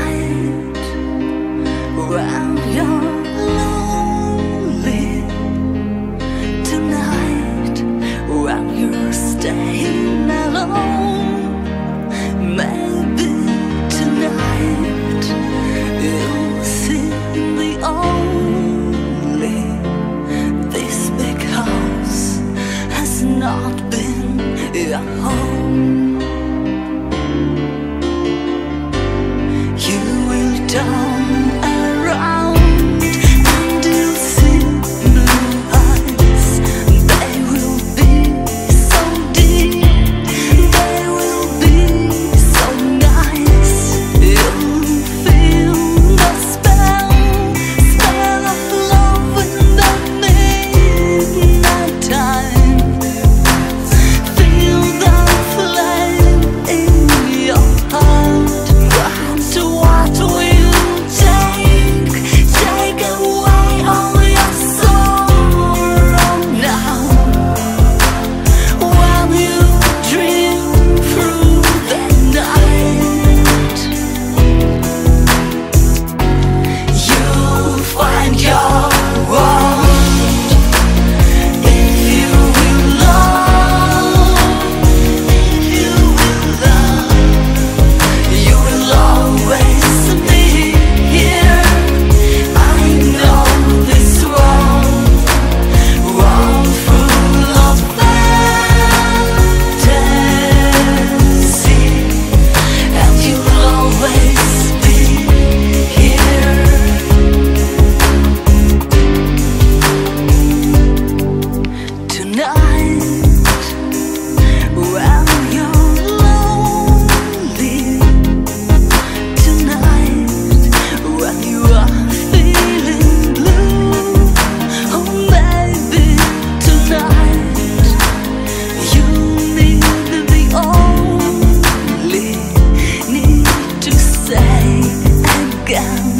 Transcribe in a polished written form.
tonight, when you're lonely, tonight, when you're staying alone, maybe tonight you'll see me only. This big house has not been your home. You will turn around and you'll see blue eyes. They will be so deep, they will be so nice. You'll feel the spell of love in the midnight time. Feel the flame in your heart. But what will take away all your sorrow now? When you dream through the night, you'll find your world. If you will love, you will always be here. I know this world full of fantasy, and you'll always be here. Tonight, when you're lonely, tonight, when you are feeling blue, oh maybe tonight you need the only need to say again.